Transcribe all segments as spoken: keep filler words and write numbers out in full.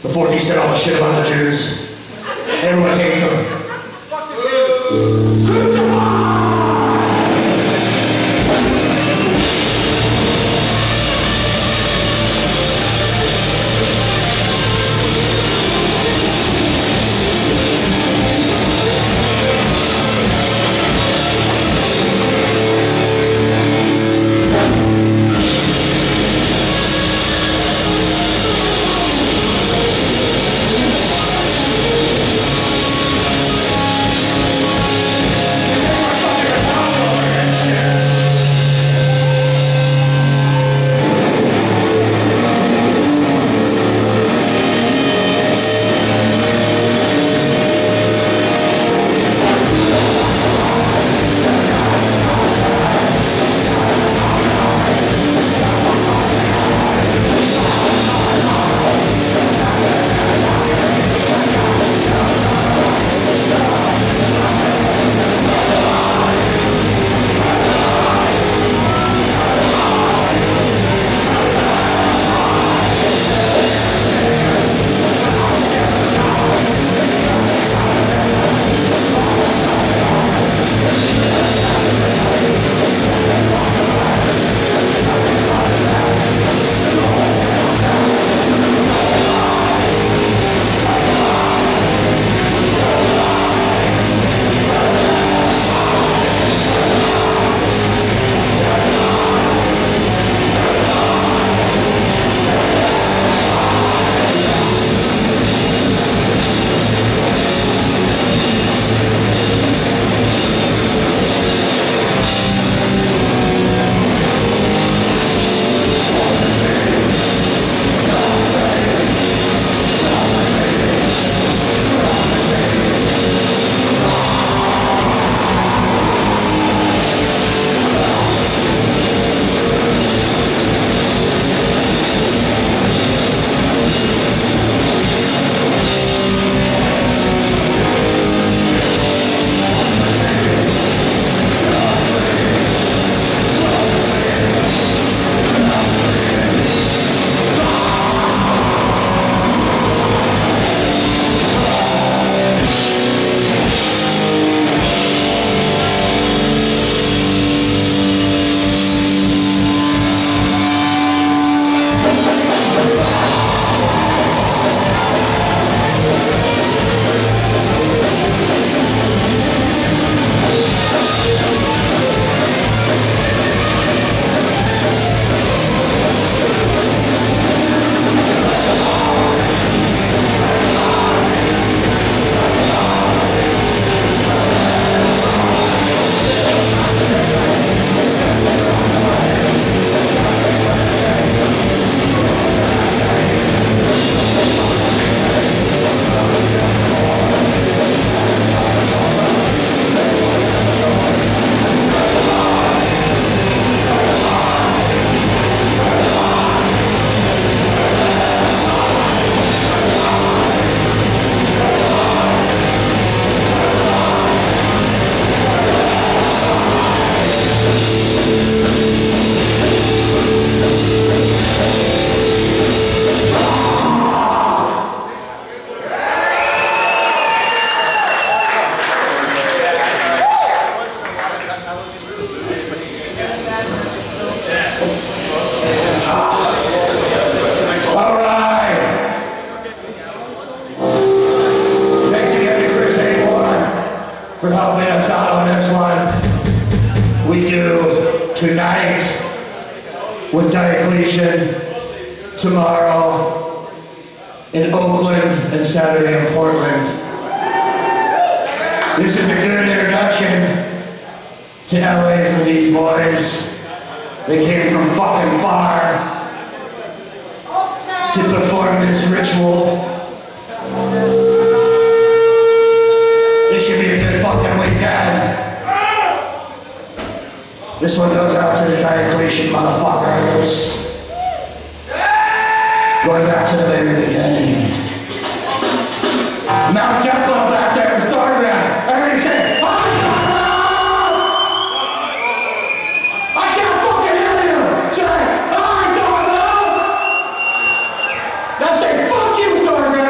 Before he said all the shit about the Jews. Everyone came to him. Crucify! For helping us out on this one. We do tonight with Diocletian, tomorrow in Oakland, and Saturday in Portland. This is a good introduction to L A for these boys. They came from fucking far to perform this ritual. This should be a good fucking weekend. This one goes out to the Diocletian motherfuckers. Going back to the very beginning. Mount Temple back there is Thorgrim. Everybody say, I I can't fucking hear you! Say, I Thorgrim! Now say, fuck you, Thorgrim!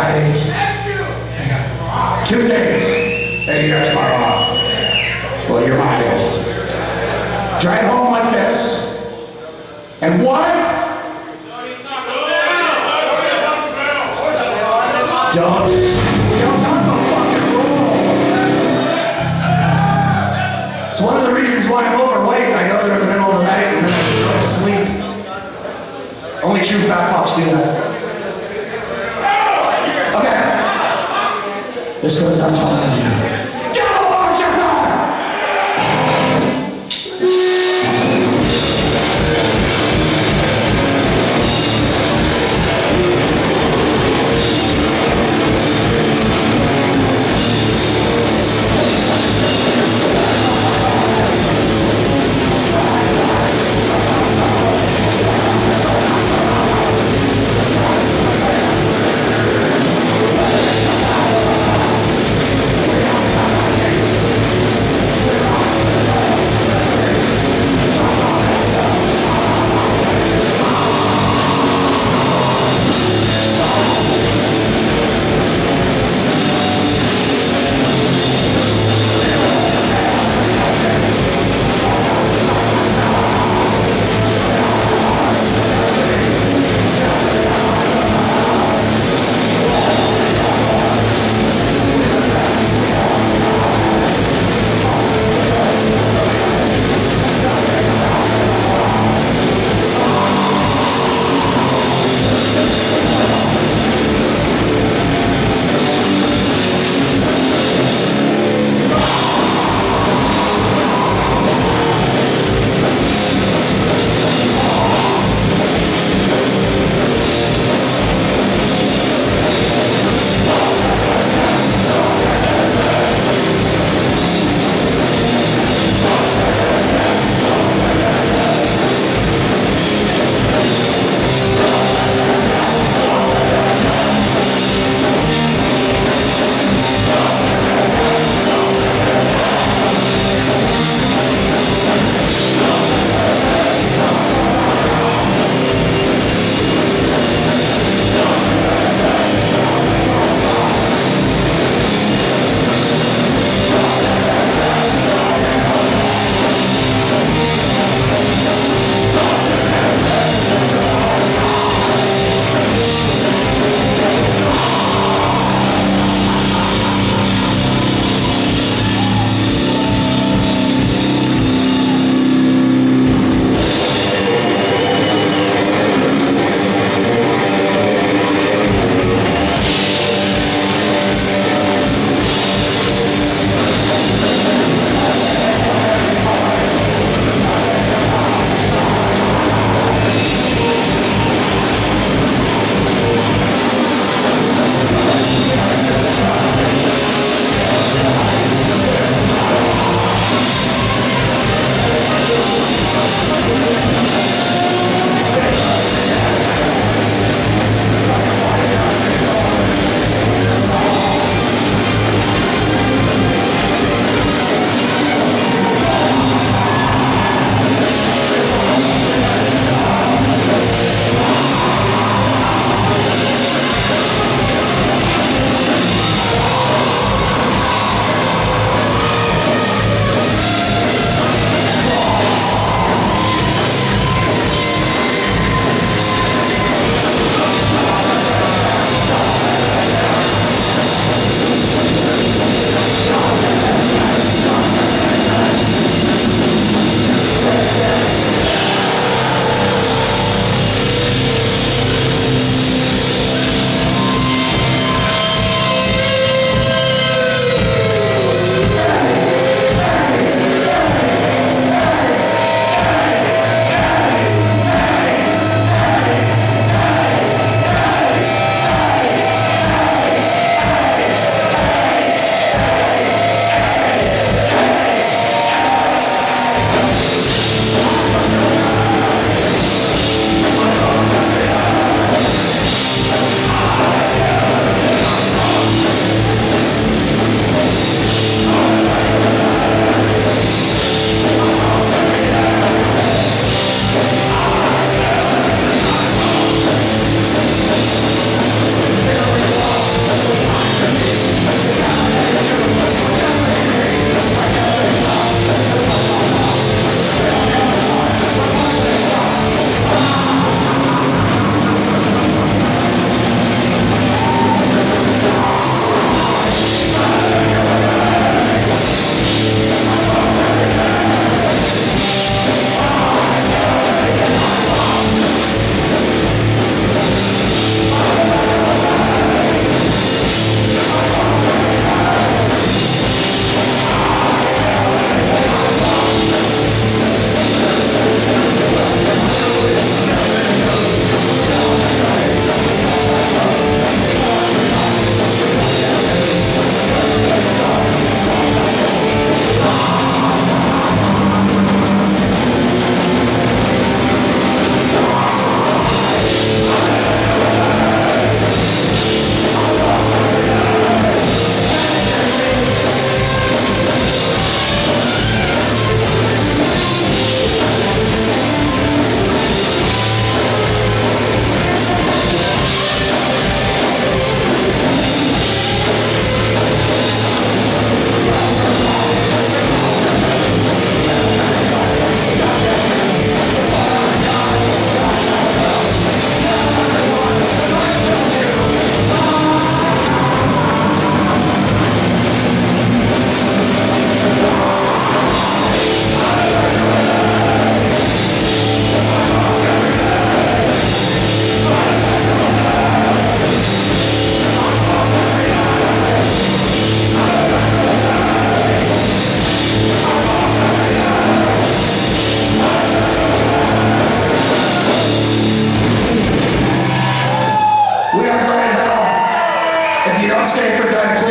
right. Two days. Hey, you got tomorrow off. Well, you're my fault. Drive home like this. And what? Don't. Don't talk about fucking roll. It's one of the reasons why I'm overweight. I go there in the middle of the night and then I go to sleep. Only true fat fucks do that. Okay. This goes out to all of you. Get the wash your car!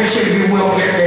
audition, you will get